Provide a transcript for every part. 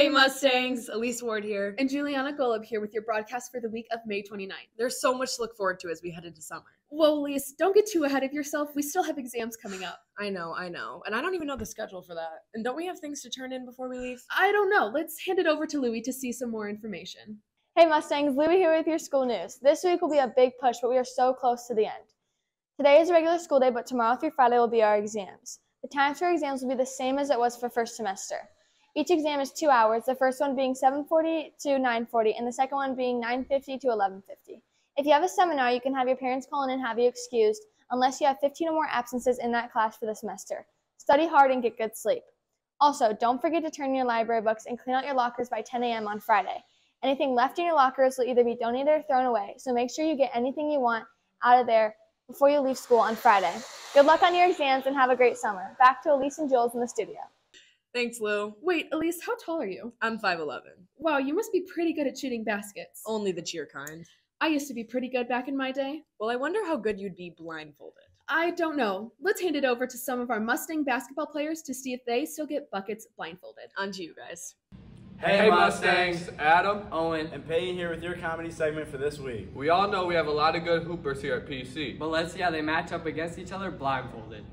Hey Mustangs, Elise Ward here. And Juliana Golub here with your broadcast for the week of May 29th. There's so much to look forward to as we head into summer. Well, Elise, don't get too ahead of yourself. We still have exams coming up. I know. And I don't even know the schedule for that. And don't we have things to turn in before we leave? I don't know. Let's hand it over to Louie to see some more information. Hey Mustangs, Louie here with your school news. This week will be a big push, but we are so close to the end. Today is a regular school day, but tomorrow through Friday will be our exams. The times for exams will be the same as it was for first semester. Each exam is 2 hours, the first one being 7:40 to 9:40, and the second one being 9:50 to 11:50. If you have a seminar, you can have your parents call in and have you excused, unless you have 15 or more absences in that class for the semester. Study hard and get good sleep. Also, don't forget to turn in your library books and clean out your lockers by 10 a.m. on Friday. Anything left in your lockers will either be donated or thrown away, so make sure you get anything you want out of there before you leave school on Friday. Good luck on your exams and have a great summer. Back to Elise and Jules in the studio. Thanks, Lou. Wait, Elise, how tall are you? I'm 5'11". Wow, you must be pretty good at shooting baskets. Only the cheer kind. I used to be pretty good back in my day. Well, I wonder how good you'd be blindfolded. I don't know. Let's hand it over to some of our Mustang basketball players to see if they still get buckets blindfolded. On to you guys. Hey Mustangs, Adam, Owen, and Peyton here with your comedy segment for this week. we all know we have a lot of good hoopers here at PC. But let's see how they match up against each other blindfolded.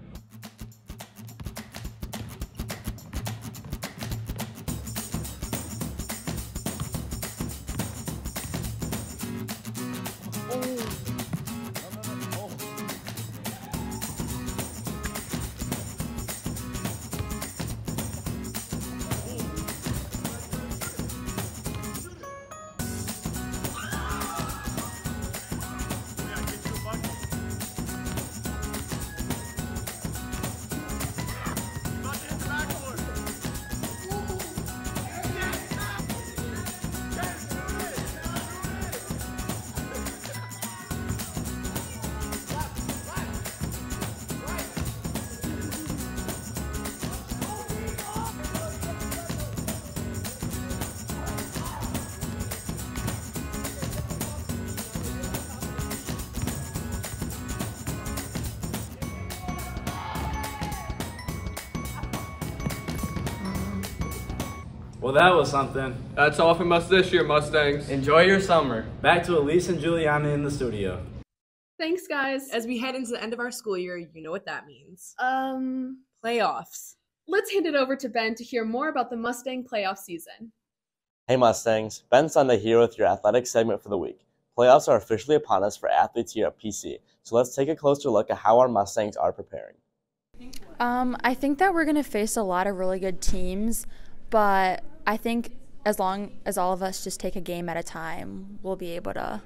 Well, that was something. That's all from us this year, Mustangs. Enjoy your summer. Back to Elise and Juliana in the studio. Thanks, guys. As we head into the end of our school year, you know what that means. Playoffs. Let's hand it over to Ben to hear more about the Mustang playoff season. Hey Mustangs, Ben Sunday here with your athletic segment for the week. Playoffs are officially upon us for athletes here at PC, so let's take a closer look at how our Mustangs are preparing. I think that we're going to face a lot of really good teams, but I think as long as all of us just take a game at a time, we'll be able to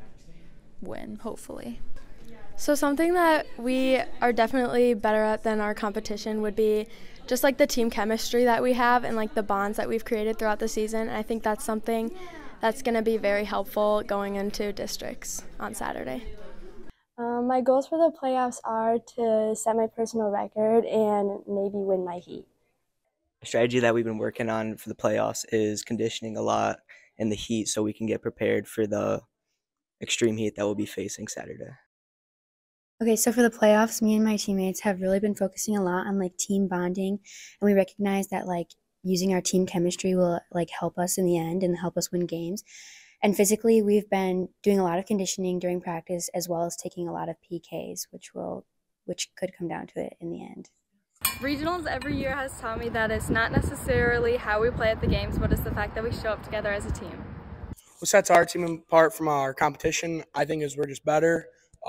win, hopefully. So something that we are definitely better at than our competition would be just like the team chemistry that we have and like the bonds that we've created throughout the season. And I think that's something that's going to be very helpful going into districts on Saturday. My goals for the playoffs are to set my personal record and maybe win my heat. A strategy that we've been working on for the playoffs is conditioning a lot in the heat so we can get prepared for the extreme heat that we'll be facing Saturday. Okay, so for the playoffs, me and my teammates have really been focusing a lot on like team bonding, and we recognize that like using our team chemistry will like help us in the end and help us win games. And physically, we've been doing a lot of conditioning during practice as well as taking a lot of PKs, which could come down to it in the end. Regionals every year has taught me that it's not necessarily how we play at the games, but it's the fact that we show up together as a team. What sets our team apart from our competition, I think, is we're just better.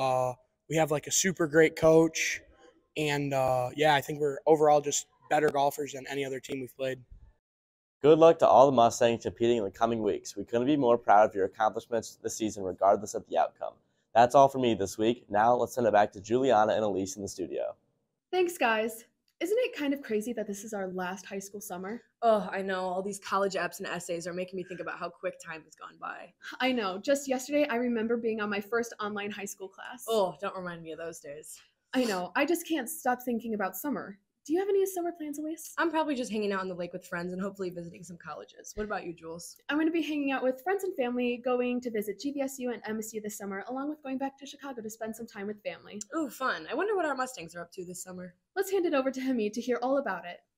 We have like a super great coach, and yeah, I think we're overall just better golfers than any other team we've played. Good luck to all the Mustangs competing in the coming weeks. We couldn't be more proud of your accomplishments this season regardless of the outcome. That's all for me this week. Now let's send it back to Juliana and Elise in the studio. Thanks, guys. Isn't it kind of crazy that this is our last high school summer? Oh, I know. All these college apps and essays are making me think about how quick time has gone by. I know. Just yesterday, I remember being on my first online high school class. Oh, don't remind me of those days. I know. I just can't stop thinking about summer. Do you have any summer plans, Elise? I'm probably just hanging out on the lake with friends and hopefully visiting some colleges. What about you, Jules? I'm going to be hanging out with friends and family, going to visit GVSU and MSU this summer, along with going back to Chicago to spend some time with family. Oh, fun. I wonder what our Mustangs are up to this summer. Let's hand it over to Hamid to hear all about it.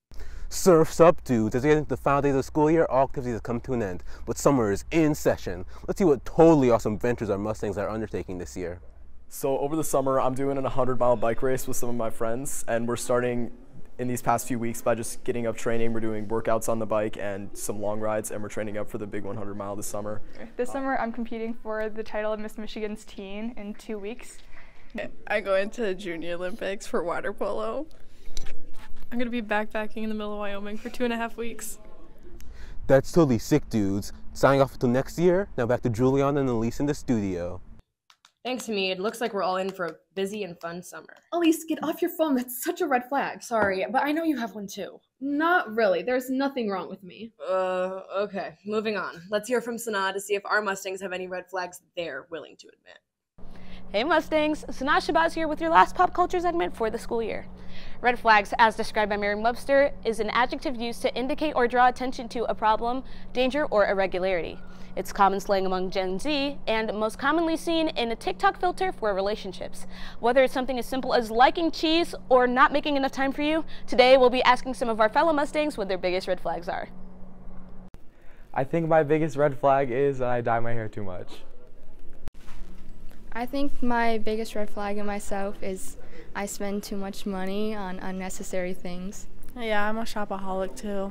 Surf's up, dudes. As we get into the final days of the school year, all activities have come to an end, but summer is in session. Let's see what totally awesome ventures our Mustangs are undertaking this year. So over the summer, I'm doing a 100-mile bike race with some of my friends, and we're starting in these past few weeks by just getting up training. We're doing workouts on the bike and some long rides, and we're training up for the big 100-mile this summer. This summer, I'm competing for the title of Miss Michigan's teen in 2 weeks. I go into Junior Olympics for water polo. I'm going to be backpacking in the middle of Wyoming for 2.5 weeks. That's totally sick, dudes. Signing off until next year, now back to Juliana and Elise in the studio. Thanks, Hamid. It looks like we're all in for a busy and fun summer. Elise, get off your phone. That's such a red flag. Sorry, but I know you have one too. Not really. There's nothing wrong with me. Okay. Moving on. Let's hear from Sanaa to see if our Mustangs have any red flags they're willing to admit. Hey Mustangs, Sanaa Shabazz here with your last pop culture segment for the school year. Red flags, as described by Merriam-Webster, is an adjective used to indicate or draw attention to a problem, danger, or irregularity. It's common slang among Gen Z and most commonly seen in a TikTok filter for relationships. Whether it's something as simple as liking cheese or not making enough time for you, today we'll be asking some of our fellow Mustangs what their biggest red flags are. I think my biggest red flag is that I dye my hair too much. I think my biggest red flag in myself is I spend too much money on unnecessary things. Yeah, I'm a shopaholic too.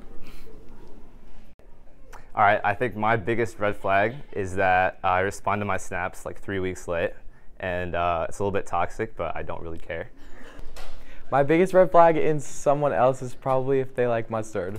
All right, I think my biggest red flag is that I respond to my snaps like 3 weeks late, and it's a little bit toxic, but I don't really care. My biggest red flag in someone else is probably if they like mustard.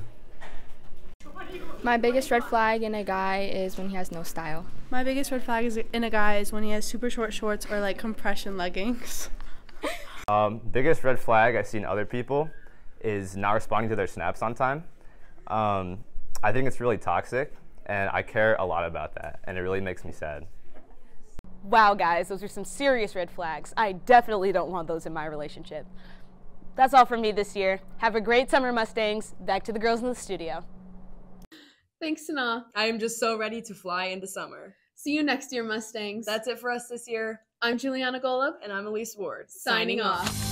My biggest red flag in a guy is when he has no style. My biggest red flag in a guy is when he has super short shorts or like compression leggings. Biggest red flag I see in other people is not responding to their snaps on time. I think it's really toxic, and I care a lot about that, and it really makes me sad. Wow, guys, those are some serious red flags. I definitely don't want those in my relationship. That's all from me this year. Have a great summer, Mustangs. Back to the girls in the studio. Thanks, Sanaa. I am just so ready to fly into summer. See you next year, Mustangs. That's it for us this year. I'm Juliana Golub. And I'm Elise Ward. Signing off.